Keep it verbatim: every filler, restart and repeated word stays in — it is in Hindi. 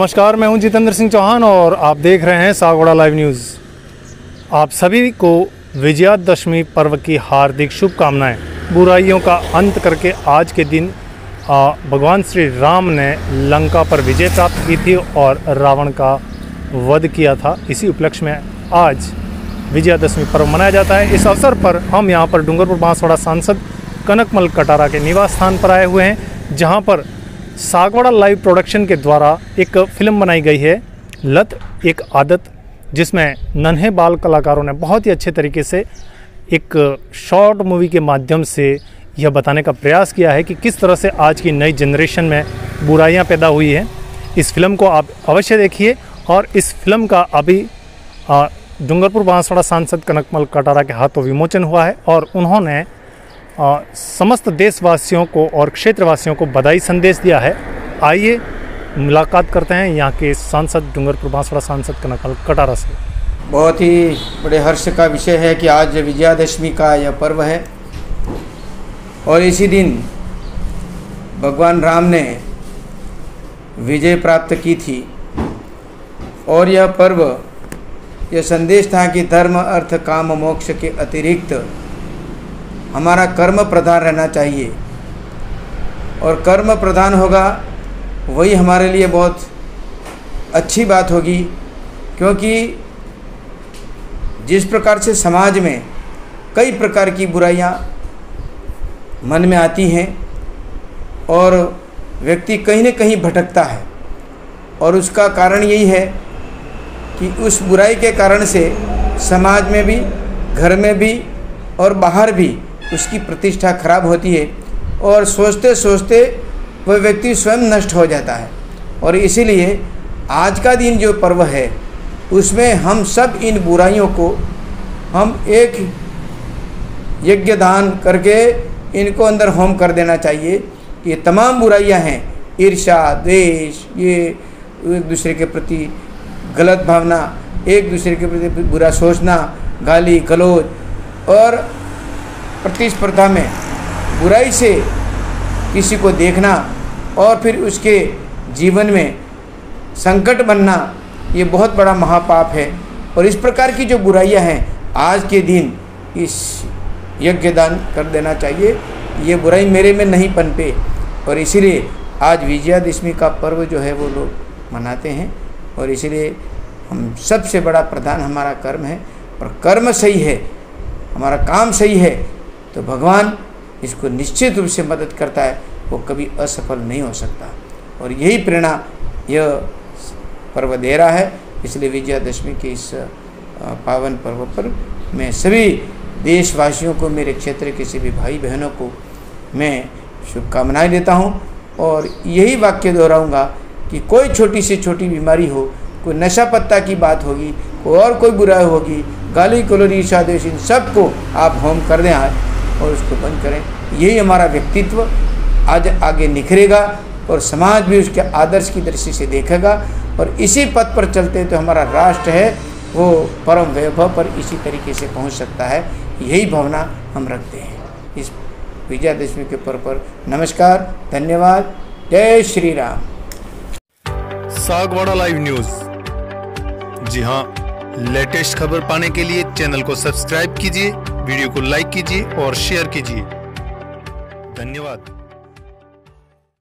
नमस्कार, मैं हूं जितेंद्र सिंह चौहान और आप देख रहे हैं सागवाड़ा लाइव न्यूज़। आप सभी को विजयादशमी पर्व की हार्दिक शुभकामनाएं। बुराइयों का अंत करके आज के दिन भगवान श्री राम ने लंका पर विजय प्राप्त की थी और रावण का वध किया था। इसी उपलक्ष्य में आज विजयादशमी पर्व मनाया जाता है। इस अवसर पर हम यहां पर डूंगरपुर बांसवाड़ा सांसद कनकमल कटारा के निवास स्थान पर आए हुए हैं, जहां पर सागवाड़ा लाइव प्रोडक्शन के द्वारा एक फिल्म बनाई गई है, लत एक आदत, जिसमें नन्हे बाल कलाकारों ने बहुत ही अच्छे तरीके से एक शॉर्ट मूवी के माध्यम से यह बताने का प्रयास किया है कि किस तरह से आज की नई जनरेशन में बुराइयां पैदा हुई हैं। इस फिल्म को आप अवश्य देखिए। और इस फिल्म का अभी डूंगरपुर बांसवाड़ा सांसद कनकमल कटारा के हाथों विमोचन हुआ है और उन्होंने आ, समस्त देशवासियों को और क्षेत्रवासियों को बधाई संदेश दिया है। आइए मुलाकात करते हैं यहाँ के सांसद डूंगरपुर बांसवाड़ा सांसद कनकमल कटारा से। बहुत ही बड़े हर्ष का विषय है कि आज विजयादशमी का यह पर्व है और इसी दिन भगवान राम ने विजय प्राप्त की थी और यह पर्व यह संदेश था कि धर्म अर्थ काम मोक्ष के अतिरिक्त हमारा कर्म प्रधान रहना चाहिए और कर्म प्रधान होगा वही हमारे लिए बहुत अच्छी बात होगी, क्योंकि जिस प्रकार से समाज में कई प्रकार की बुराइयां मन में आती हैं और व्यक्ति कहीं न कहीं भटकता है और उसका कारण यही है कि उस बुराई के कारण से समाज में भी, घर में भी और बाहर भी उसकी प्रतिष्ठा खराब होती है और सोचते सोचते वह व्यक्ति स्वयं नष्ट हो जाता है। और इसीलिए आज का दिन जो पर्व है उसमें हम सब इन बुराइयों को हम एक यज्ञ दान करके इनको अंदर होम कर देना चाहिए कि ये तमाम बुराइयां हैं, ईर्ष्या, द्वेष, ये एक दूसरे के प्रति गलत भावना, एक दूसरे के प्रति बुरा सोचना, गाली गलौज और प्रतिस्पर्धा में बुराई से किसी को देखना और फिर उसके जीवन में संकट बनना, ये बहुत बड़ा महापाप है। और इस प्रकार की जो बुराइयां हैं आज के दिन इस यज्ञ दान कर देना चाहिए, ये बुराई मेरे में नहीं पनपे। और इसीलिए आज विजयादशमी का पर्व जो है वो लोग मनाते हैं और इसीलिए हम सबसे बड़ा प्रधान हमारा कर्म है और कर्म सही है, हमारा काम सही है तो भगवान इसको निश्चित रूप से मदद करता है, वो कभी असफल नहीं हो सकता। और यही प्रेरणा यह पर्व दे रहा है। इसलिए विजयादशमी के इस पावन पर्व पर मैं सभी देशवासियों को, मेरे क्षेत्र के सभी भाई बहनों को मैं शुभकामनाएं देता हूं और यही वाक्य दोहराऊंगा कि कोई छोटी से छोटी बीमारी हो, कोई नशा पत्ता की बात होगी, कोई और कोई बुराई होगी, गाली गलौज ईर्ष्या द्वेष, इन सबको आप होम कर दें और उसको बंद करें। यही हमारा व्यक्तित्व आज आगे निखरेगा और समाज भी उसके आदर्श की दृष्टि से देखेगा और इसी पथ पर चलते तो हमारा राष्ट्र है वो परम वैभव पर इसी तरीके से पहुंच सकता है। यही भावना हम रखते हैं इस विजयादशमी के पर्व पर। नमस्कार, धन्यवाद, जय श्री राम। सागवाड़ा लाइव न्यूज़, जी हाँ, लेटेस्ट खबर पाने के लिए चैनल को सब्सक्राइब कीजिए, वीडियो को लाइक कीजिए और शेयर कीजिए। धन्यवाद।